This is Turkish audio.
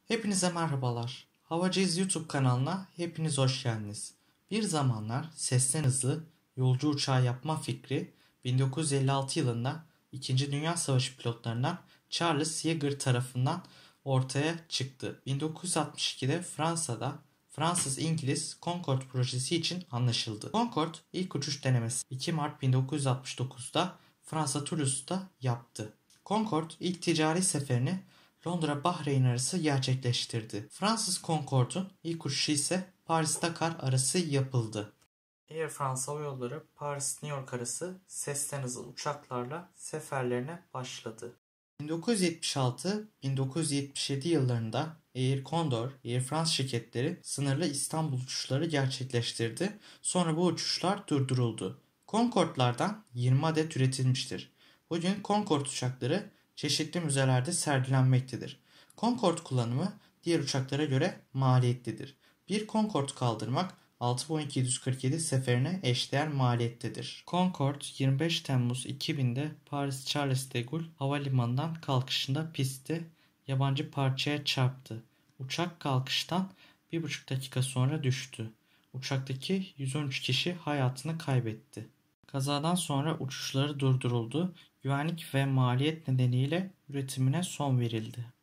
Hepinize merhabalar. Havacıyız YouTube kanalına hepiniz hoş geldiniz. Bir zamanlar sesten hızlı yolcu uçağı yapma fikri 1956 yılında 2. Dünya Savaşı pilotlarından Charles Yeager tarafından ortaya çıktı. 1962'de Fransa'da Fransız-İngiliz Concorde projesi için anlaşıldı. Concorde ilk uçuş denemesi 2 Mart 1969'da Fransa Toulouse'da yaptı. Concorde ilk ticari seferini Londra-Bahreyn arası gerçekleştirdi. Fransız Concorde'un ilk uçuşu ise Paris-Dakar arası yapıldı. Air France Hava Yolları Paris-New York arası sesten hızlı uçaklarla seferlerine başladı. 1976-1977 yıllarında Air Condor, Air France şirketleri sınırlı İstanbul uçuşları gerçekleştirdi. Sonra bu uçuşlar durduruldu. Concorde'lardan 20 adet üretilmiştir. Bugün Concorde uçakları çeşitli müzelerde sergilenmektedir. Concorde kullanımı diğer uçaklara göre maliyetlidir. Bir Concorde kaldırmak 6 Boeing 747 seferine eşdeğer maliyettedir. Concorde 25 Temmuz 2000'de Paris Charles de Gaulle havalimanından kalkışında pistte yabancı parçaya çarptı. Uçak kalkıştan 1,5 dakika sonra düştü. Uçaktaki 113 kişi hayatını kaybetti. Kazadan sonra uçuşları durduruldu. Güvenlik ve maliyet nedeniyle üretimine son verildi.